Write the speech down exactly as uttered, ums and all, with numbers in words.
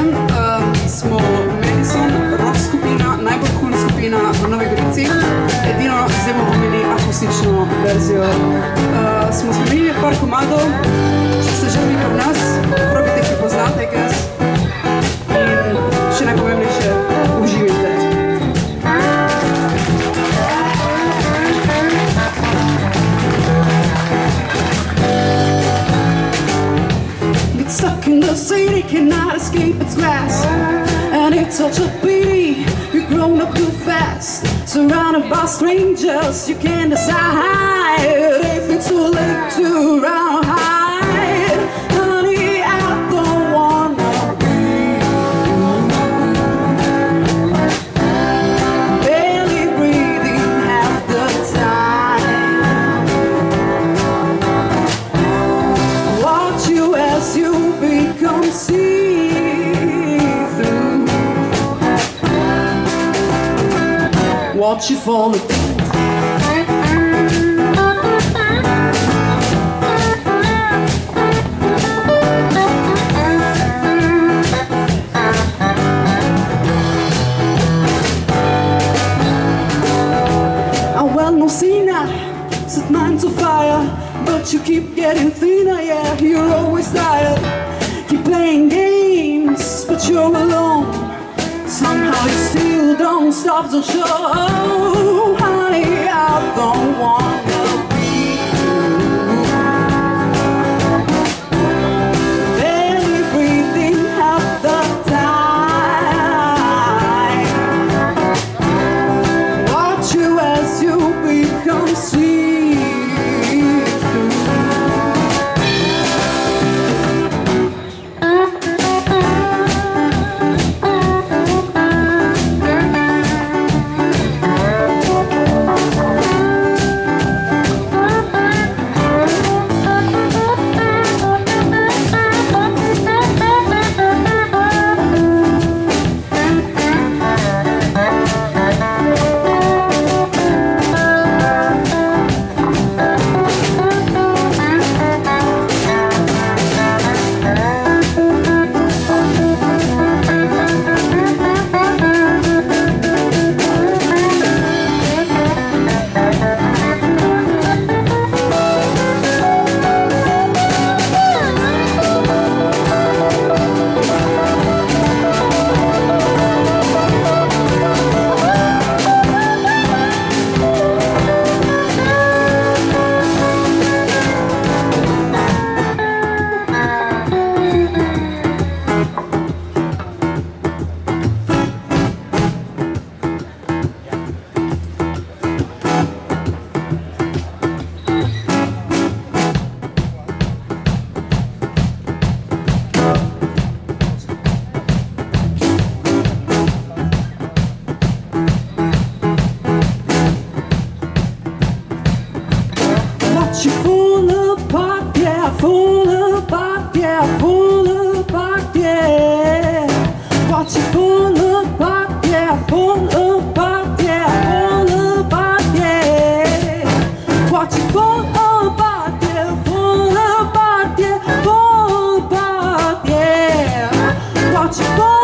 um, smo Madison, rock skupina, najbolj cool skupina v Novi Gorici. Edino zdaj bomo imeli akustično verzijo. Uh, smo spremenili par komadov, če ste že bili pri nas, probite, ki poznate gas. In še najpomembnejše, uživajte. Stuck in the city, cannot escape its grasp. And it's such a pity, you've grown up too fast. Surrounded by strangers, you can't decide if it's too late to run or hide. Honey, I don't wanna be barely breathing half the time. Watch you as you become see-through. Watch you fall apart. I well no sinner, set mine to fire, but you keep getting thinner, yeah, you're always tired. Keep playing games, but you're alone. Somehow you still don't stop to show. Oh, honey, I don't wanna be barely breathing half the time. Watch you as you become see-through. Watch you fall apart, yeah, fall apart, yeah, fall apart, yeah. Watch you fall apart, yeah, fall apart, yeah, fall apart, yeah. Watch you fall apart, yeah, fall apart, yeah, fall apart, yeah. Watch you fall